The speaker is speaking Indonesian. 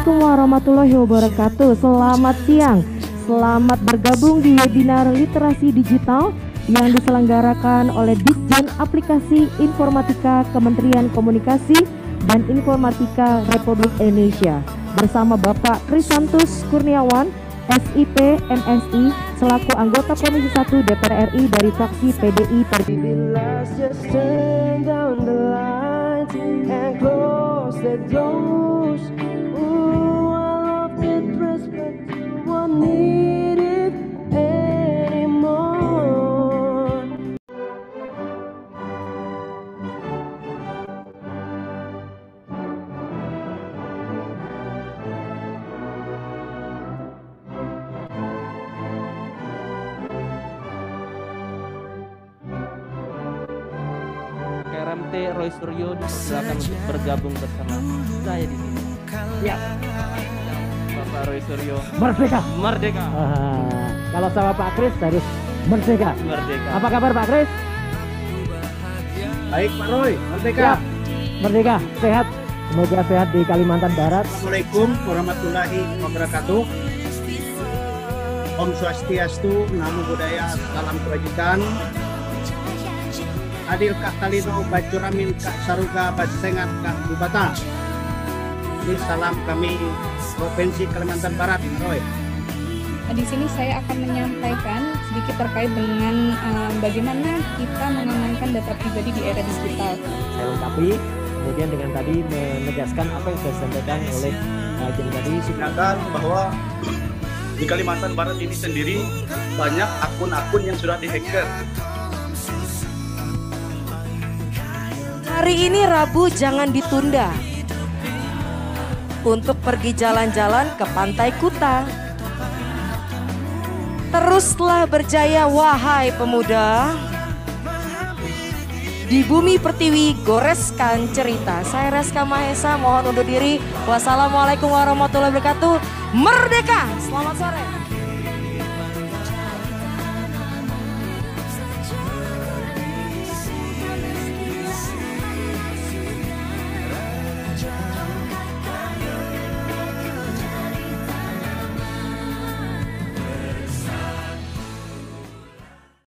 Assalamualaikum warahmatullahi wabarakatuh. Selamat siang. Selamat bergabung di webinar literasi digital yang diselenggarakan oleh Ditjen Aplikasi Informatika Kementerian Komunikasi dan Informatika Republik Indonesia bersama Bapak Krisantus Kurniawan, SIP MSI, selaku anggota Komisi 1 DPR RI dari fraksi PDI RMT Roy Suryo dipersilakan untuk bergabung bersama saya di sini. Ya, Bapak Roy Suryo. merdeka. Merdeka. Kalau sama Pak Kris harus merdeka. Merdeka. Apa kabar Pak Kris? Baik Pak Roy, merdeka. Ya, merdeka, sehat. Semoga sehat di Kalimantan Barat. Assalamualaikum warahmatullahi wabarakatuh. Om Swastiastu, Namo Buddhaya, salam kebajikan. Adil Kak Talino, Bacuramin Kak Saruga, Bacengat Kak Bubata. Ini salam kami Provinsi Kalimantan Barat, Roy. Di sini saya akan menyampaikan sedikit terkait dengan bagaimana kita mengamankan data pribadi di era digital. Saya lengkapi, kemudian dengan tadi menegaskan apa yang sudah disampaikan oleh Jen tadi. Silakan bahwa di Kalimantan Barat ini sendiri banyak akun-akun yang sudah dihacker. Hari ini Rabu jangan ditunda untuk pergi jalan-jalan ke Pantai Kuta. Teruslah berjaya wahai pemuda. Di bumi pertiwi goreskan cerita. Saya Reska Mahesa mohon undur diri. Wassalamualaikum warahmatullahi wabarakatuh. Merdeka. Selamat sore.